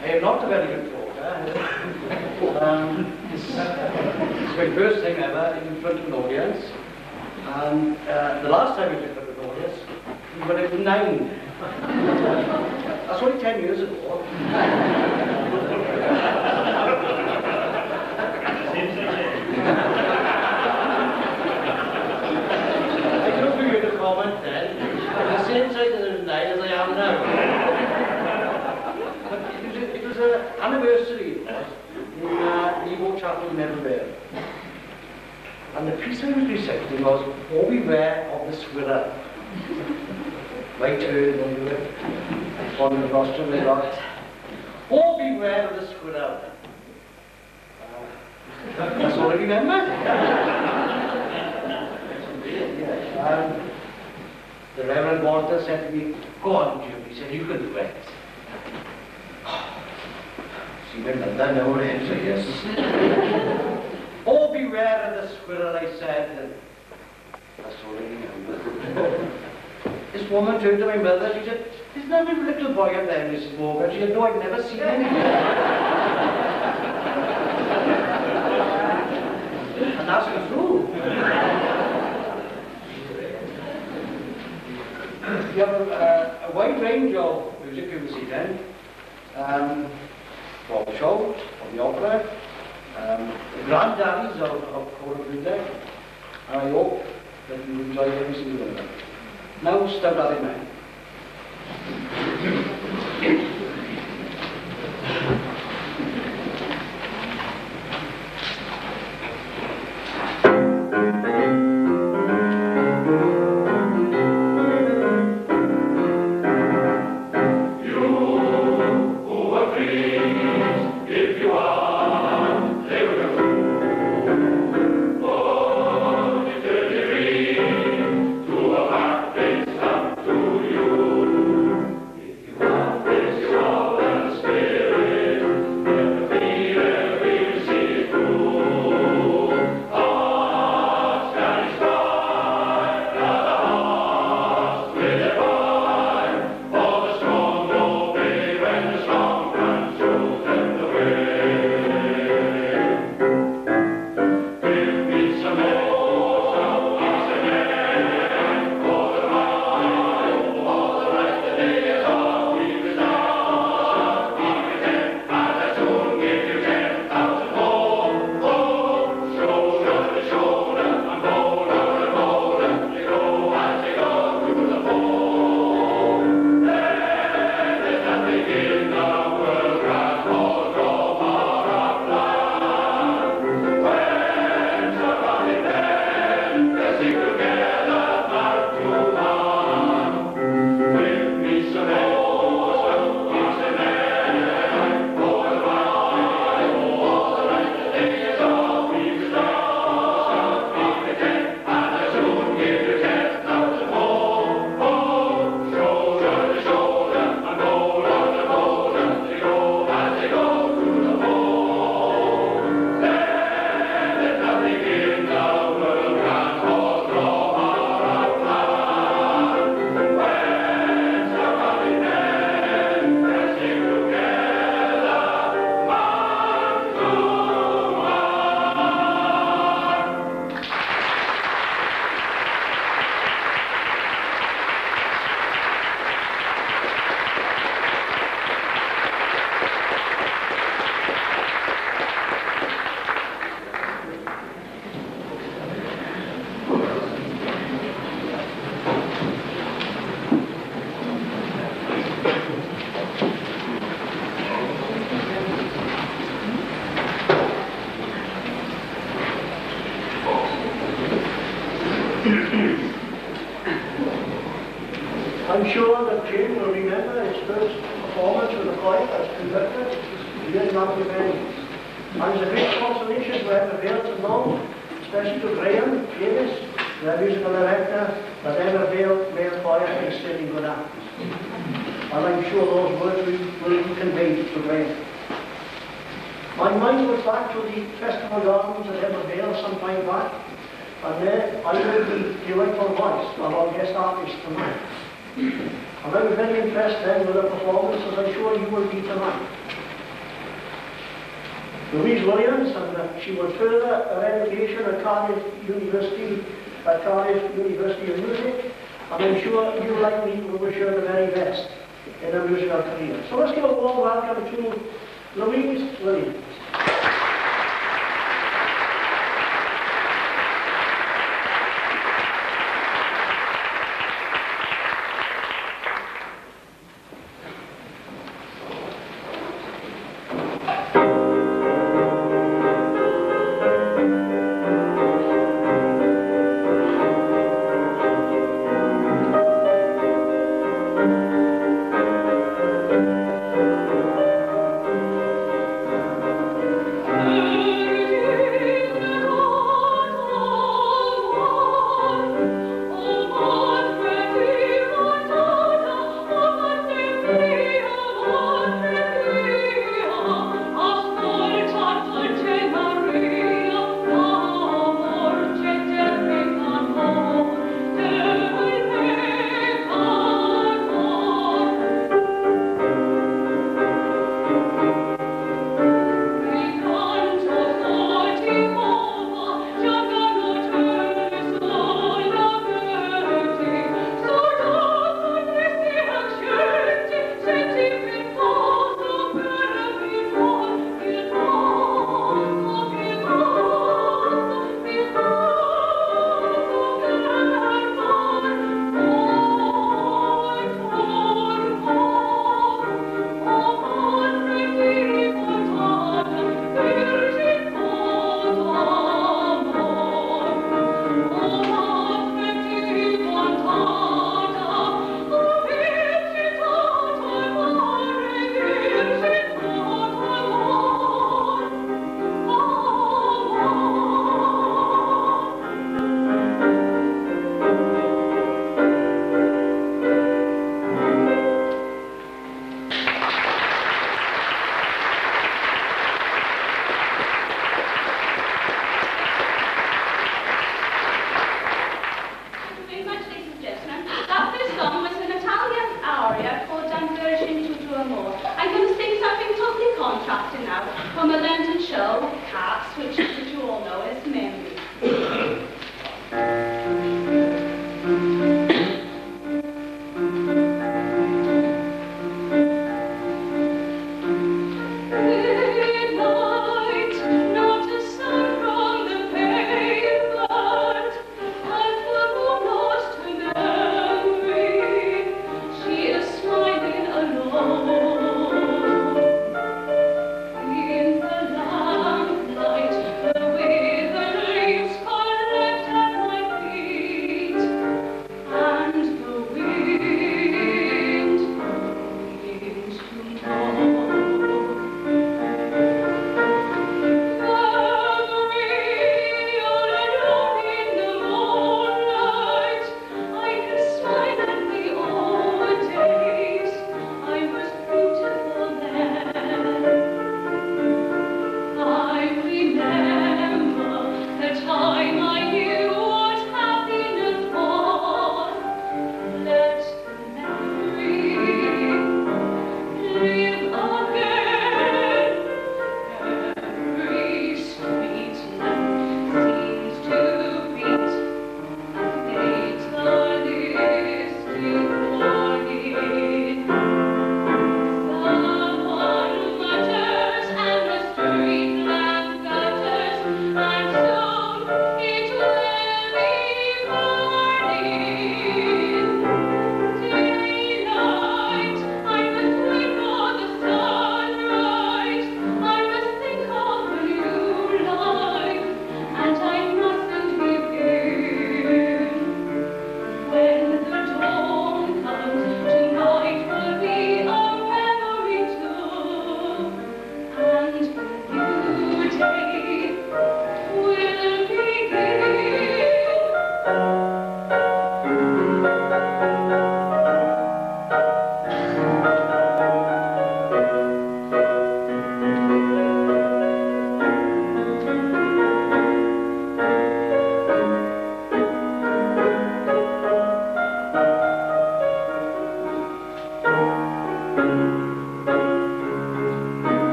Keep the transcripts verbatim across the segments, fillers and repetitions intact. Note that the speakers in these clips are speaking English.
I am not a very good talker. um, it's, it's my first time ever in front of an audience. And uh, the last time I was in front of an audience, when I was nine. That's only ten years ago. I don't think you had a comment then. I'm the same size as I was nine as I am now. But it was, a, it was an anniversary, it was, in uh, Ebbw Chapel in Ebbw Vale. And the piece I was reciting was, "Oh, beware of the squirrel." Right turn, don't do it. On the rostrum, they got, "Oh, beware of the squirrel." Uh, that's all I remember. Yeah. Um, the Reverend Walter said to me, "Go on, Jim." He said, "You can do it." See, my mother now, I say yes. "Oh, beware of the squirrel," I said. And that's all I remember. This woman turned to my mother, she said, "Isn't that a little boy up there, Missus Morgan?" She said, "No, I've never seen anything." And that's true. You have a, uh, a wide range of music you will see then. Um, from the show, from the opera, um, the granddaddies of, of choral music. And I hope that you enjoy every single one of them. Now, step that in mind. I'm sure that Jim will remember his first performance with the choir as conductor here in Abergavenny. And it's a great consolation to Ebbw Vale to know, especially to Graham Davis, the musical director, that Ebbw Vale male choir is still in good hands. And I'm sure those words will, will be conveyed to Graham. My mind was back to the festival gardens at Ebbw Vale some time back, and there I heard the delightful voice of our guest artist tonight. And I was very impressed then with the performance, as I'm sure you will be tonight. Louise Williams, and uh, she went further her education at Cardiff University, at Cardiff University of Music, and I'm sure you, like me, will wish her the very best in her musical career. So let's give a warm welcome to Louise Williams. In the lamplight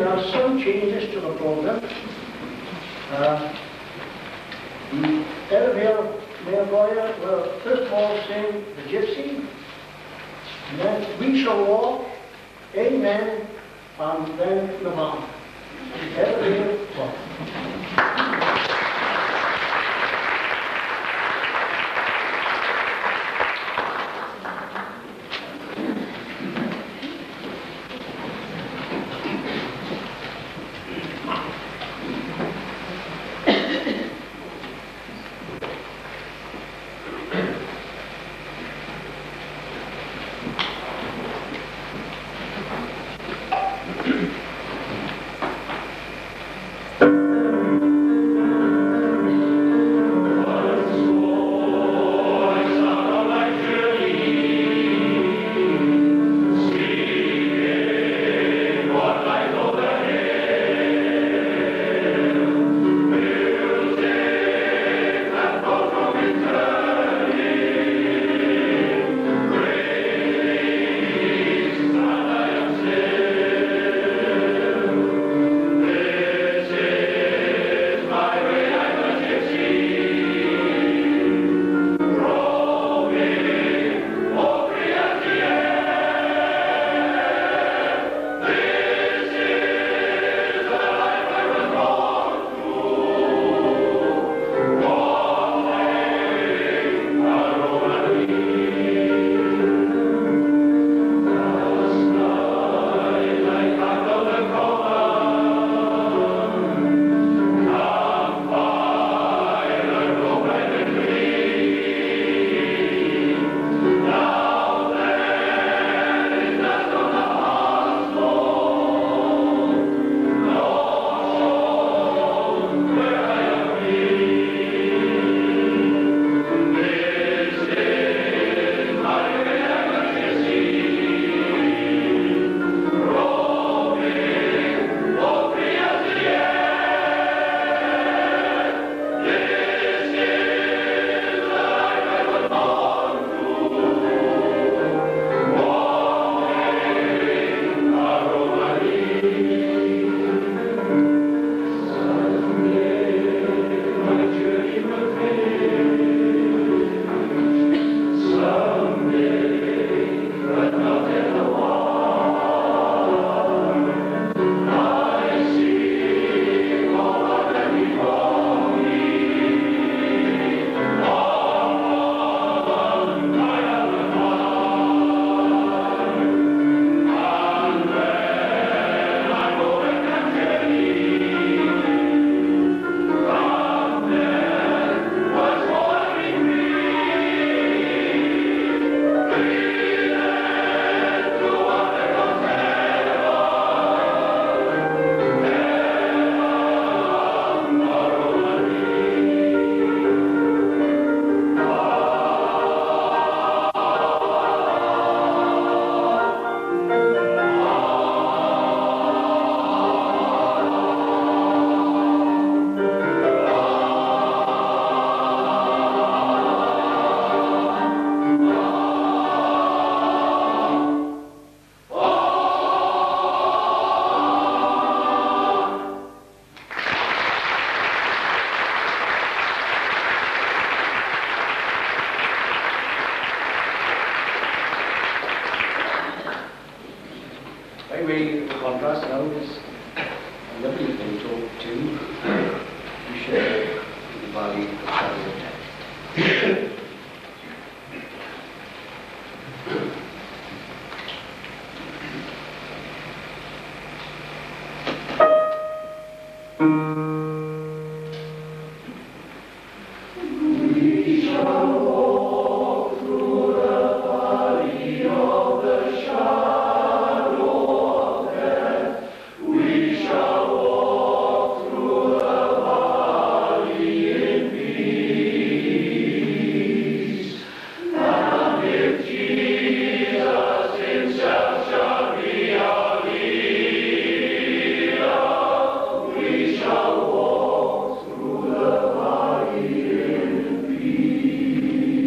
there are some changes to the program. Uh, the Ebbw Vale Male Choir will first of all sing the Gypsy, and then We Shall Walk, Amen, and then the Man. Ebbw Vale Choir. way the contrast now is a lovely intro to you share the valley of shadow of death. Peace.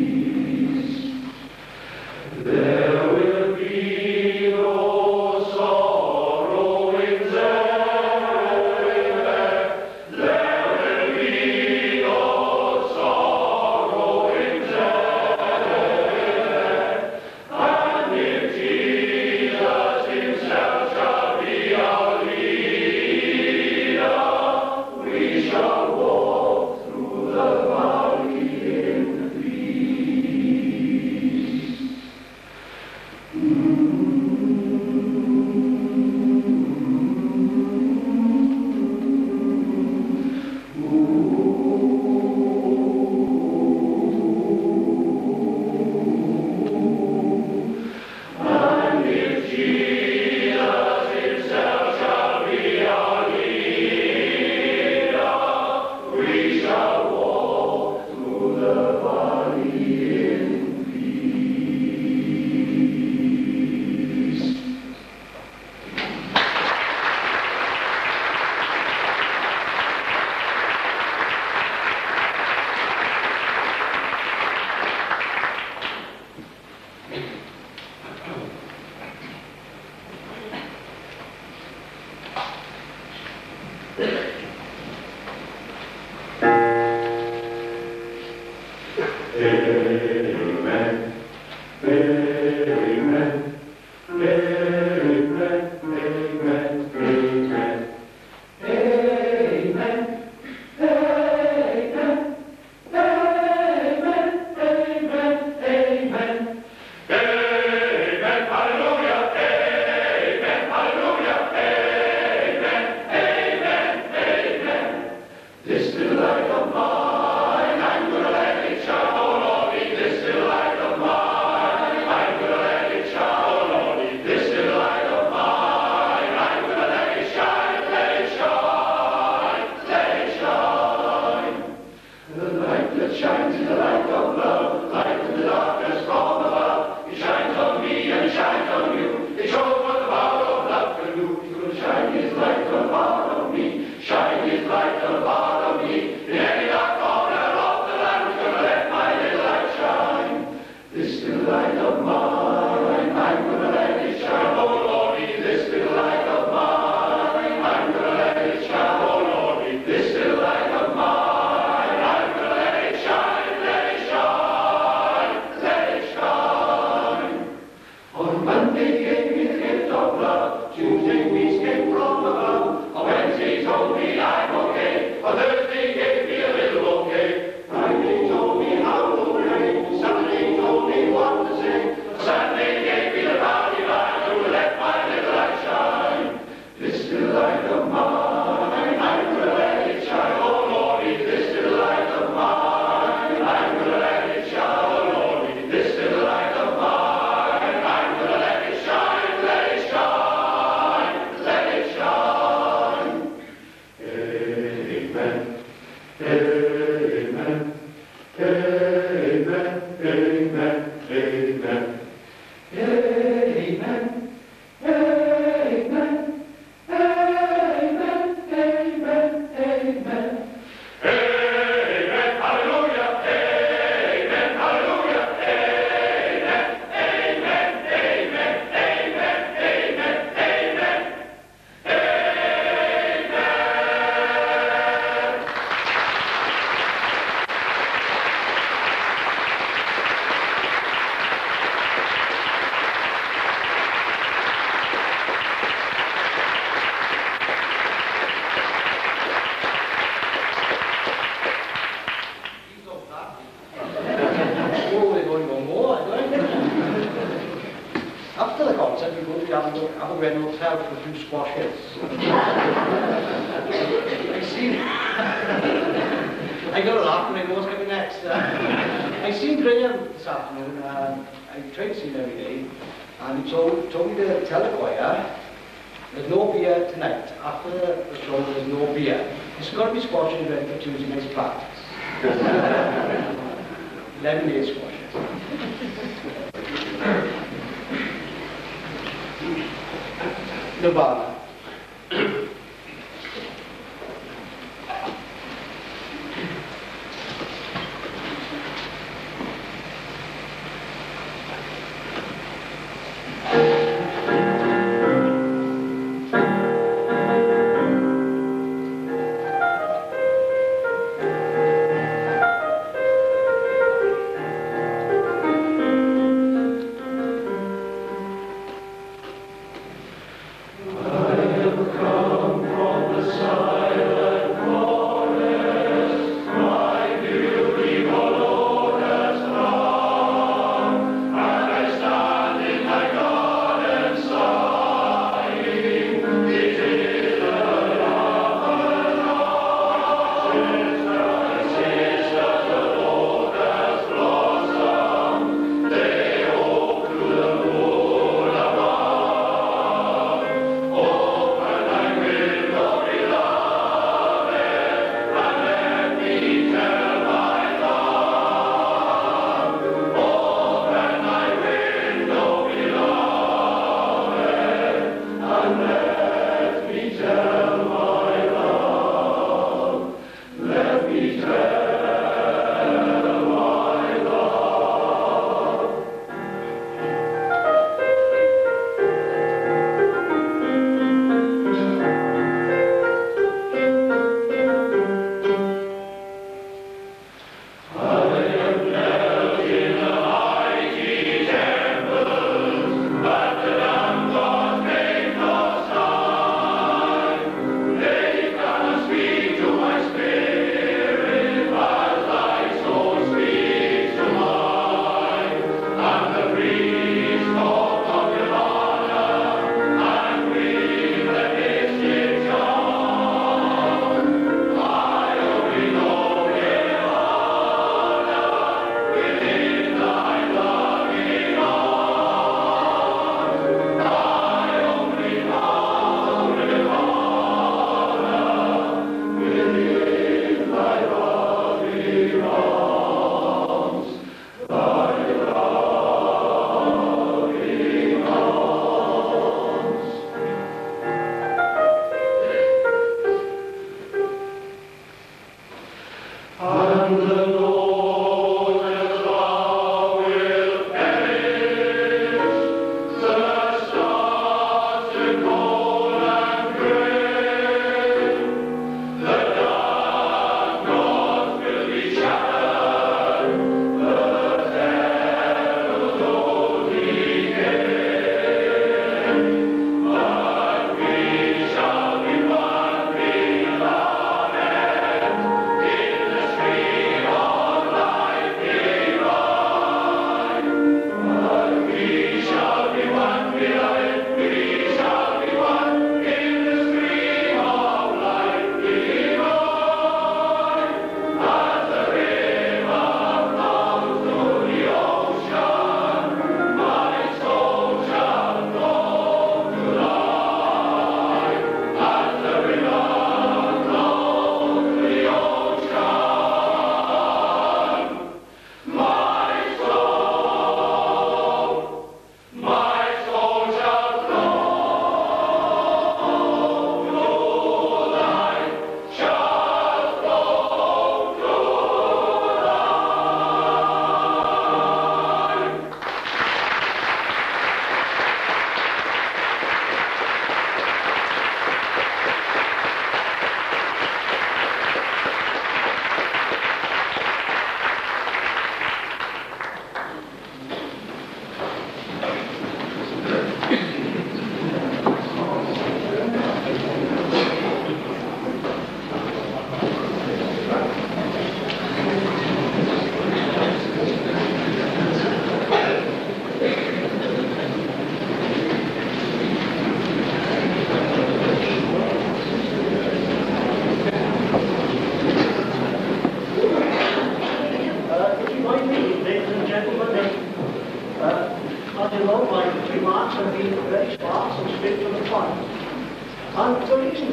I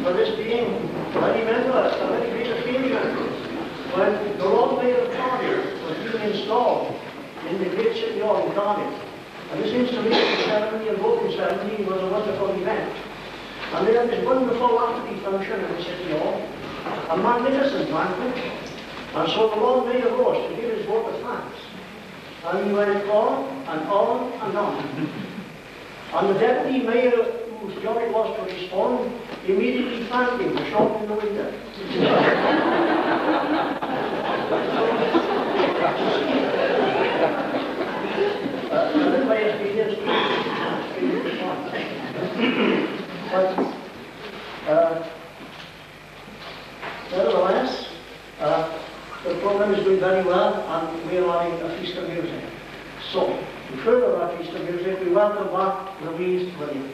for this being, I remember a very great occasion when the Lord Mayor of Cardiff was being installed in the great city hall in Cardiff. And this installation ceremony and voting ceremony was a wonderful event. And they had this wonderful afternoon function in the city hall, a magnificent banquet. And so the Lord Mayor rose to give his vote of thanks. And he went on and on and on. And the Deputy Mayor, whose job it was to respond, immediately thanked him for shouting in the window. uh, and that way it's been extremely fun. But, uh, nevertheless, uh, the program is doing very well, and we are having a feast of music. So, to further our feast of music, we welcome back Louise Williams.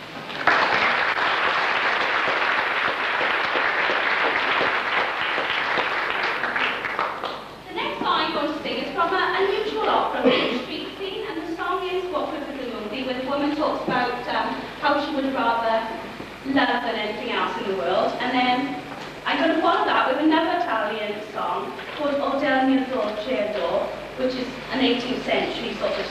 The next song I'm going to sing is from an unusual opera from the street scene, and the song is What Good for the Movie, where the woman talks about um, how she would rather love than anything else in the world. And then I'm going to follow that with another Italian song called O del mio dolce adoro, which is an eighteenth century sort of